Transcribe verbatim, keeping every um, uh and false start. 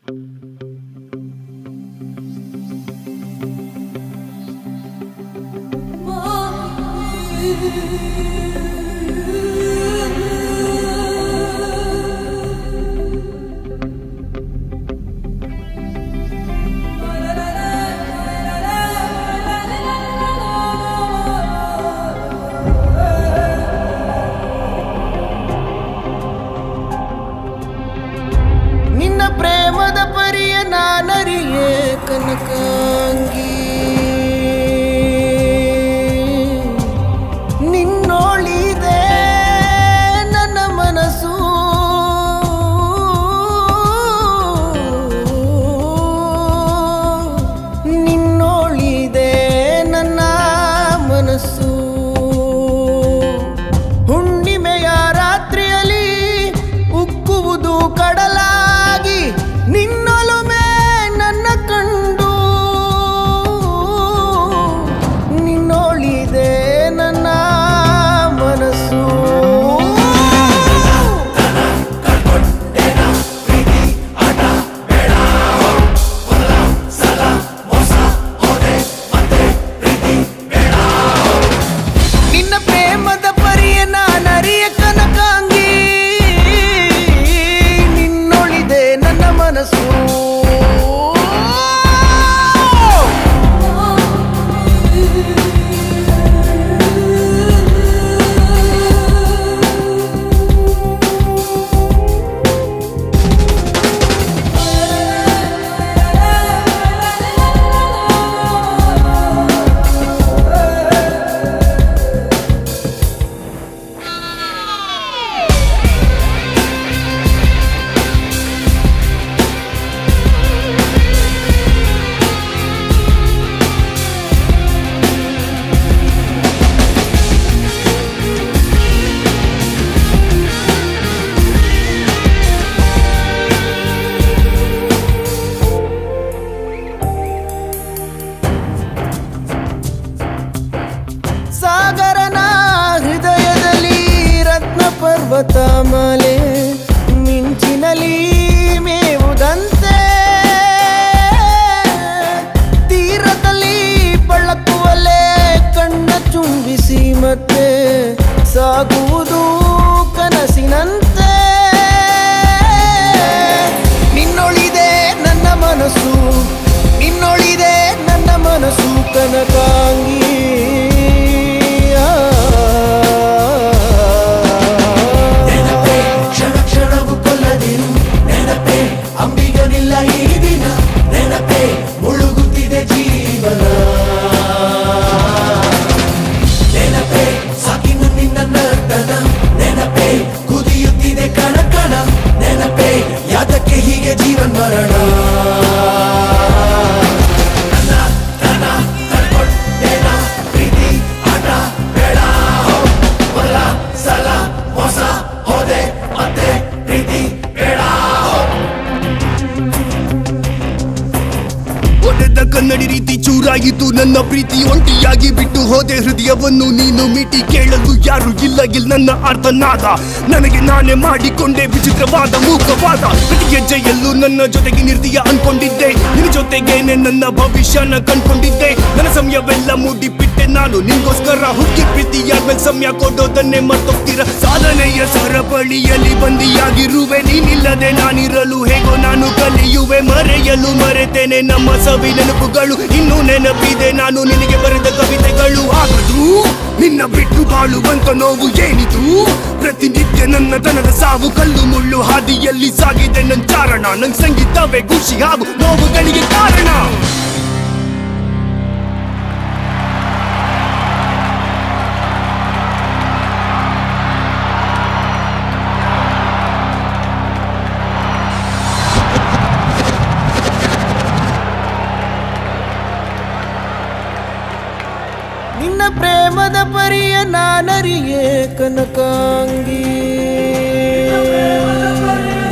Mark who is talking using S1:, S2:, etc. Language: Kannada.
S1: ಪರ್ವತಮಾಲೆ ಮಿಂಚಿನಲಿ ಮೇವುದಂತೆ ತೀರದಲ್ಲಿ ಪಳ್ಳಕ್ಕುವಲೆ ಕಣ್ಣ ಚುಂಬಿಸಿ ಮತ್ತೆ ಸಾಗುವುದು ಕನಸಿನಂತೆ ನಿನ್ನೊಳಿದೆ ನನ್ನ ಮನಸ್ಸು ನಿನ್ನೊಳಿದೆ ನನ್ನ ಮನಸ್ಸು ಕನಕಾಂಗಿ
S2: ಅಂಬಿಗನಿಲ್ಲ ಈ ದಿನ ನೆನಪೇ ಮುಳುಗುತ್ತಿದೆ ಜೀವನ ನೆನಪೇ ಸಾಕಿನು ನಿನ್ನ ನರ್ತನ ನೆನಪೇ ಕುದಿಯುತ್ತಿದೆ ಕಣ ಕಣ ನೆನಪೇ ಯಾತಕ್ಕೆ ಹೀಗೆ ಜೀವನ್ ಮರಣ ನನ್ನ ತನ ಕಳ್ಕೊಂಡೇನ ಪ್ರೀತಿ ಆಟ ಬೇಡ ಹೊಲ ಸಲ ಮೋಸ ಹೋದೆ ಮತ್ತೆ ಪ್ರೀತಿ ಬೇಡ ಒಡೆದ ಕನ್ನಡಿ ರೀತಿ ಚೂರಾಯಿತು ನನ್ನ ಪ್ರೀತಿ ಒಂಟಿಯಾಗಿ ಬಿಟ್ಟು ಹೋದೆ ಹೃದಯವನ್ನು ನೀನು ಮೀಟಿ ಕೇಳಲು ಯಾರು ಇಲ್ಲ ಇಲ್ಲ ನನ್ನ ಅರ್ಥನಾದ ನನಗೆ ನಾನೇ ಮಾಡಿಕೊಂಡೆ ವಿಚಿತ್ರವಾದ ಮೂಕವಾದ ಪ್ರತಿ ಹೆಜ್ಜೆಯಲ್ಲೂ ನನ್ನ ಜೊತೆಗೆ ನಿರ್ದಯ ಅನ್ಕೊಂಡಿದ್ದೆ ನಿನ್ನ ಜೊತೆಗೇನೆ ನನ್ನ ಭವಿಷ್ಯನ ಕಂಡ್ಕೊಂಡಿದ್ದೆ ನನ್ನ ಸಮಯವೆಲ್ಲ ಮೂಡಿಬಿಟ್ಟೆ ನಾನು ನಿನ್ಗೋಸ್ಕರ ಹುಡುಕಿ ಪ್ರೀತಿಯಾದ್ಮೇಲೆ ಸಮಯ ಕೊಡೋದನ್ನೇ ಮರ್ತೋಗ್ತೀರ ಸಾಧನೆಯ ಸರಪಳಿಯಲ್ಲಿ ಬಂದಿಯಾಗಿರುವೆ ನೀನಿಲ್ಲದೆ ನಾನಿರಲು ಹೇಗೋ ನಾನು ಕಲಿಯುವೆ ಮರೆಯಲು ಮರೆತೇನೆ ನಮ್ಮ ಸವಿ ನೆನಪುಗಳು ಇನ್ನೂ ನೆನಪಿದೆ ನಾನು ನಿನಗೆ ಬರೆದ ಕವಿತೆಗಳು ಆಗದು ನಿನ್ನ ಬಿಟ್ಟು ಬಾಳುವಂತ ನೋವು ಏನಿದು ಪ್ರತಿನಿತ್ಯ ನನ್ನ ತನದ ಸಾವು ಕಲ್ಲು ಮುಳ್ಳು ಹಾದಿಯಲ್ಲಿ ಸಾಗಿದೆ ನನ್ನ ಚಾರಣ ನನ್ ಸಂಗೀತವೇ ಖುಷಿ ಹಾಗೂ ನೋವುಗಳಿಗೆ ಕಾರಣ
S1: ನಿನ್ನ ಪ್ರೇಮದ ಪರಿಯ ನಾನರಿಯೇ ಕನಕಾಂಗಿ